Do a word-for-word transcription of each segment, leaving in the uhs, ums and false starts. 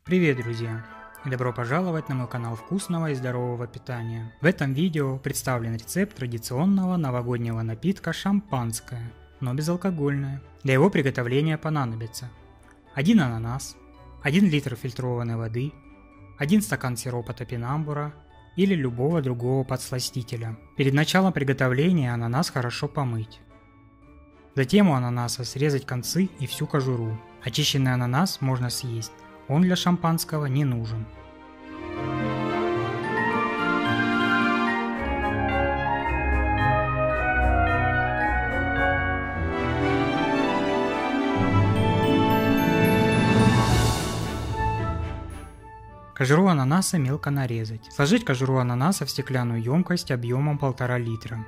Привет, друзья! И добро пожаловать на мой канал вкусного и здорового питания. В этом видео представлен рецепт традиционного новогоднего напитка шампанское, но безалкогольное. Для его приготовления понадобится один ананас, один литр фильтрованной воды, один стакан сиропа топинамбура или любого другого подсластителя. Перед началом приготовления ананас хорошо помыть. Затем у ананаса срезать концы и всю кожуру. Очищенный ананас можно съесть, он для шампанского не нужен. Кожуру ананаса мелко нарезать. Сложить кожуру ананаса в стеклянную емкость объемом полтора литра.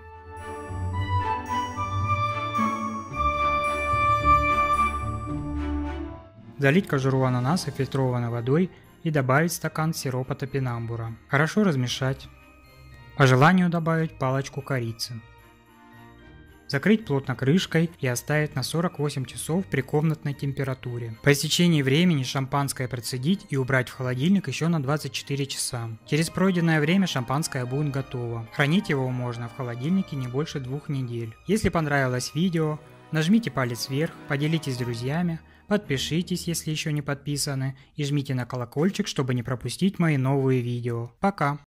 Залить кожуру ананаса фильтрованной водой и добавить стакан сиропа топинамбура. Хорошо размешать. По желанию добавить палочку корицы. Закрыть плотно крышкой и оставить на сорок восемь часов при комнатной температуре. По истечении времени шампанское процедить и убрать в холодильник еще на двадцать четыре часа. Через пройденное время шампанское будет готово. Хранить его можно в холодильнике не больше двух недель. Если понравилось видео, нажмите палец вверх, поделитесь с друзьями, подпишитесь, если еще не подписаны, и жмите на колокольчик, чтобы не пропустить мои новые видео. Пока!